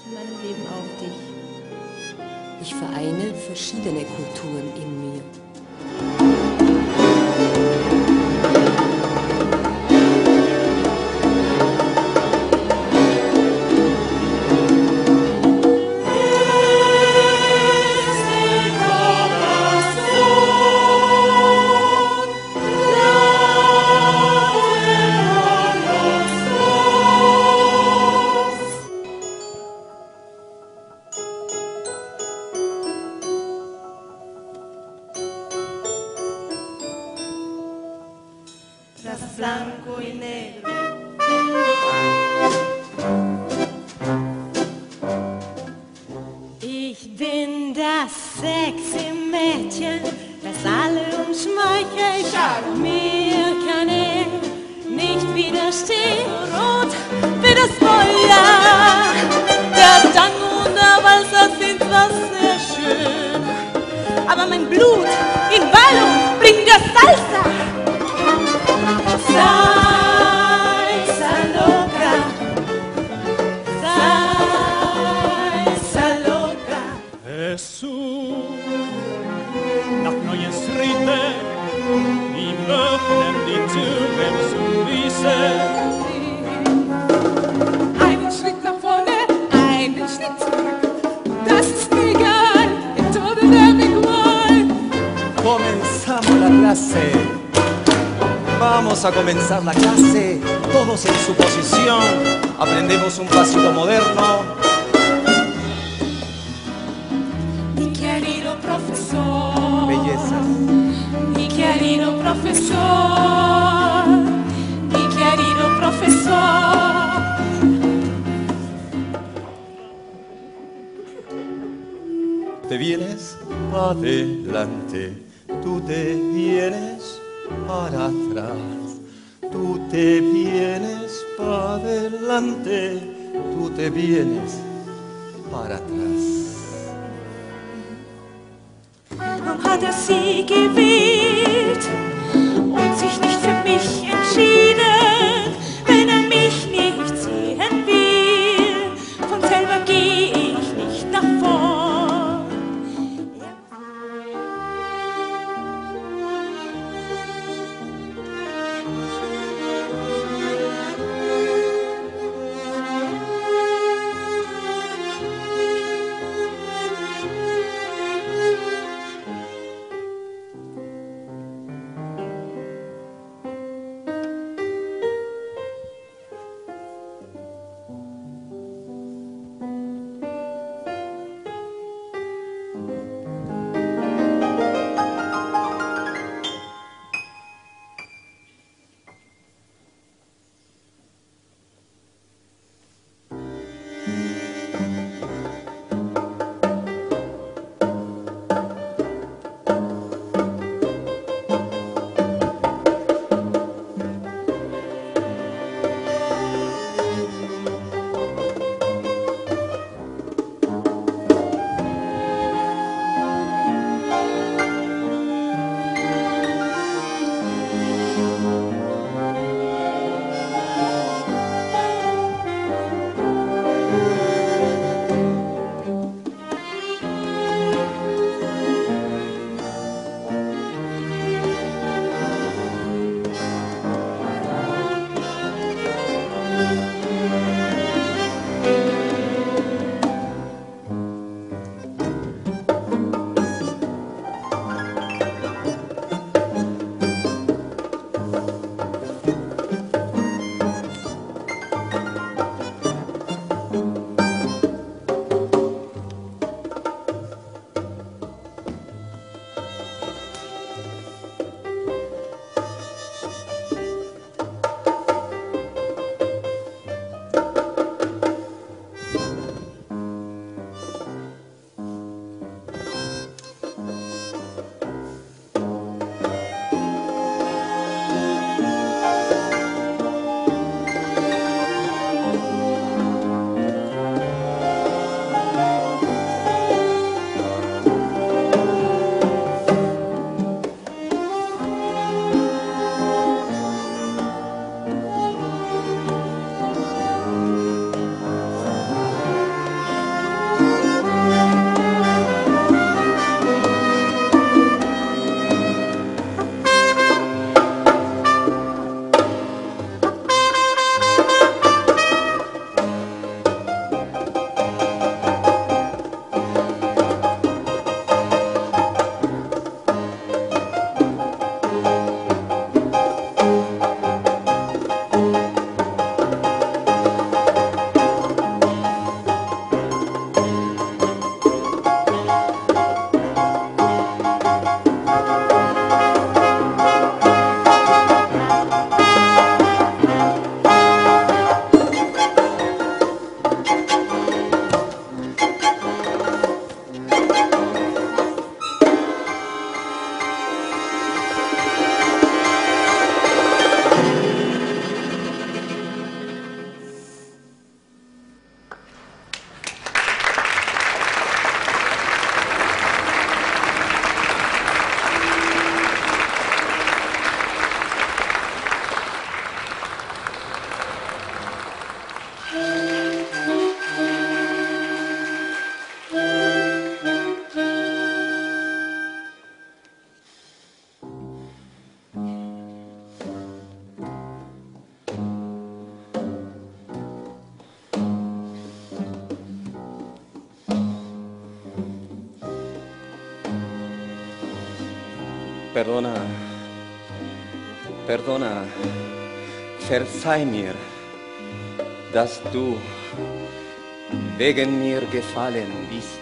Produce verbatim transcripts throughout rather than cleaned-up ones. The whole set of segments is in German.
in meinem Leben auf dich. Ich vereine verschiedene Kulturen in mir. Tras blanco y negro. Ich bin das sexy Mädchen, das alle umschmeichelt. Mir kann er nicht widerstehen. Rot wie das Feuer, der Tango und der Walzer sind zwar sehr schön, aber mein Blut in Wallung bringt der Salsa. Salsa loca, salsa loca. Jesus, nach neuen Schritten, im Öffnen die Türen zum Wissen. Einen Schritt nach vorne, einen Schritt zurück. Das ist mir egal, en todo da igual. Comenzamos la clase. Vamos a comenzar la clase, todos en su posición, aprendemos un pasito moderno. Mi querido profesor, Bellezas. mi querido profesor, mi querido profesor. Te vienes para adelante, tú te vienes para atrás, tú te vienes para adelante, tú te vienes para atrás. Warum hat er sie gewählt und sich nicht für mich entschieden? Wenn er mich nicht sehen will, von selber geh ich nicht davon. Perdona, perdona, verzeih mir, dass du wegen mir gefallen bist.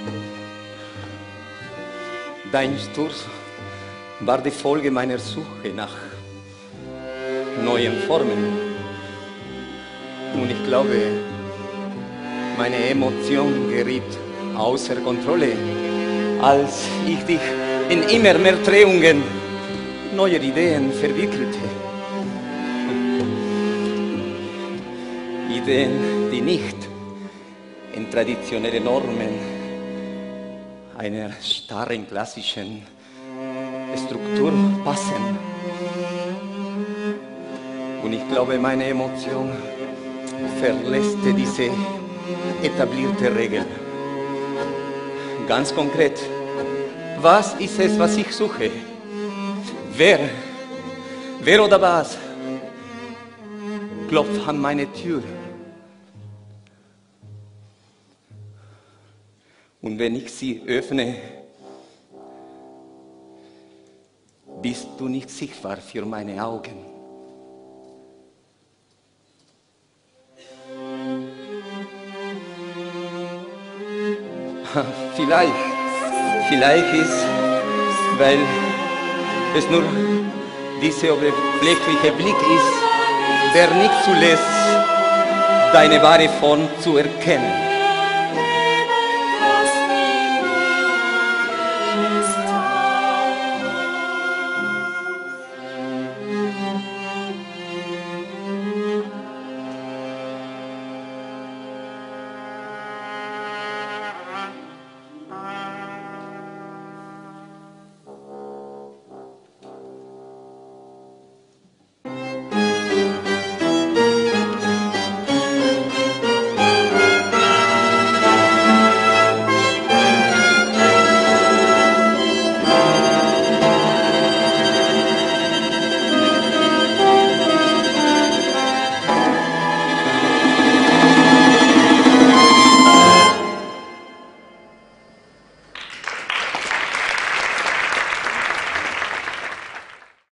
Dein Sturz war die Folge meiner Suche nach neuen Formen. Und ich glaube, meine Emotion geriet außer Kontrolle, als ich dich in immer mehr Drehungen neue Ideen verwickelte. Ideen, die nicht in traditionelle Normen einer starren klassischen Struktur passen. Und ich glaube, meine Emotion verlässt diese etablierte Regel. Ganz konkret, was ist es, was ich suche? Wer, wer oder was klopft an meine Tür? Und wenn ich sie öffne, bist du nicht sichtbar für meine Augen. Vielleicht, vielleicht ist, weil es nur dieser oberflächliche Blick ist, der nicht zulässt, deine wahre Form zu erkennen.